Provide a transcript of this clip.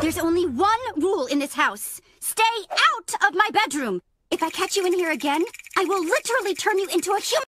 There's only one rule in this house. Stay out of my bedroom. If I catch you in here again, I will literally turn you into a human.